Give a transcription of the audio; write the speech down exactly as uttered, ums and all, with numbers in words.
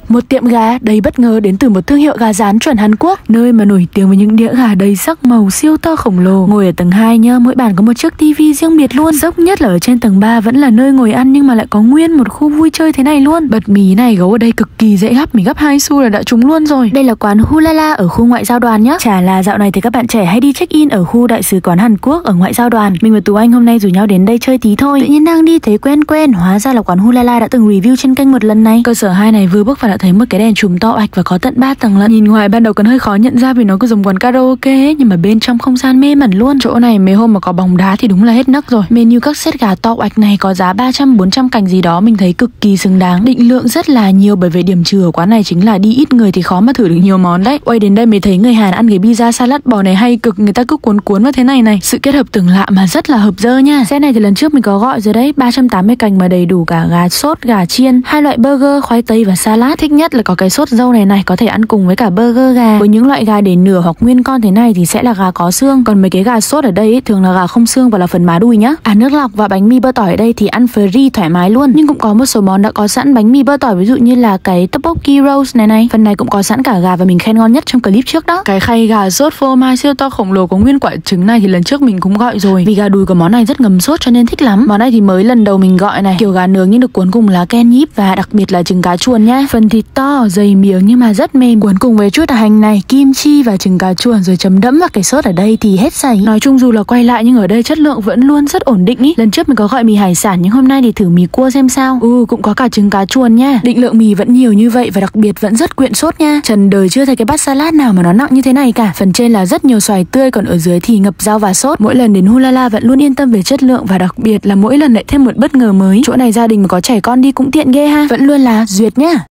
Một tiệm gà đầy bất ngờ đến từ một thương hiệu gà rán chuẩn Hàn Quốc, nơi mà nổi tiếng với những đĩa gà đầy sắc màu siêu to khổng lồ. Ngồi ở tầng hai nhá, mỗi bàn có một chiếc tivi riêng biệt luôn. Dốc nhất là ở trên tầng ba vẫn là nơi ngồi ăn nhưng mà lại có nguyên một khu vui chơi thế này luôn. Bật mì này gấu ở đây cực kỳ dễ gắp, mình gắp hai xu là đã trúng luôn rồi. Đây là quán Hulala ở khu ngoại giao đoàn nhá. Chả là dạo này thì các bạn trẻ hay đi check in ở khu đại sứ quán Hàn Quốc ở ngoại giao đoàn. Mình và Tú Anh hôm nay rủ nhau đến đây chơi tí thôi. Tự nhiên đang đi thấy quen quen, hóa ra là quán Hulala đã từng review trên kênh một lần này. Cơ sở hai này vừa bước vào đã thấy một cái đèn trùm to ạch và có tận ba tầng lận. Nhìn ngoài ban đầu còn hơi khó nhận ra vì nó cứ giống quán karaoke ấy, nhưng mà bên trong không gian mê mẩn luôn. Chỗ này mấy hôm mà có bóng đá thì đúng là hết nấc rồi. Menu các set gà to ạch này có giá ba trăm bốn trăm cành gì đó, mình thấy cực kỳ xứng đáng. Định lượng rất là nhiều bởi vì điểm trừ ở quán này chính là đi ít người thì khó mà thử được nhiều món đấy. Quay đến đây mới thấy người Hàn ăn cái pizza salad bò này hay cực, người ta cứ cuốn cuốn vào thế này này. Sự kết hợp tưởng lạ mà rất là hợp dơ nha. Set này thì lần trước mình có gọi rồi đấy, ba trăm tám mươi cành mà đầy đủ cả gà sốt, gà chiên, hai loại burger, khoai tây và salad. Thích nhất là có cái sốt dâu này này, có thể ăn cùng với cả burger gà. Với những loại gà để nửa hoặc nguyên con thế này thì sẽ là gà có xương, còn mấy cái gà sốt ở đây ấy, thường là gà không xương và là phần má đùi nhá. À, nước lọc và bánh mì bơ tỏi ở đây thì ăn free thoải mái luôn. Nhưng cũng có một số món đã có sẵn bánh mì bơ tỏi, ví dụ như là cái tteokbokki rolls này này. Phần này cũng có sẵn cả gà và mình khen ngon nhất trong clip trước đó. Cái khay gà sốt phô mai siêu to khổng lồ có nguyên quả trứng này thì lần trước mình cũng gọi rồi. Vì gà đùi của món này rất ngấm sốt cho nên thích lắm. Món này thì mới lần đầu mình gọi này, kiểu gà nướng nhưng được cuốn cùng lá ken nhíp và đặc biệt là trứng cá chuồn nhá. Phần thịt to, dày miếng nhưng mà rất mềm, cuốn cùng với chút hành này, kim chi và trứng cá chuồn rồi chấm đẫm vào cái sốt ở đây thì hết sảy. Nói chung dù là quay lại nhưng ở đây chất lượng vẫn luôn rất ổn định ý. Lần trước mình có gọi mì hải sản nhưng hôm nay thì thử mì cua xem sao. Ừ, cũng có cả trứng cá chuồn nha. Định lượng mì vẫn nhiều như vậy và đặc biệt vẫn rất quyện sốt nha. Trần đời chưa thấy cái bát salad nào mà nó nặng như thế này cả. Phần trên là rất nhiều xoài tươi, còn ở dưới thì ngập rau và sốt. Mỗi lần đến Hulala vẫn luôn yên tâm về chất lượng và đặc biệt là mỗi lần lại thêm một bất ngờ mới. Chỗ này gia đình mà có trẻ con đi cũng tiện ghê ha. Vẫn luôn là duyệt nhá.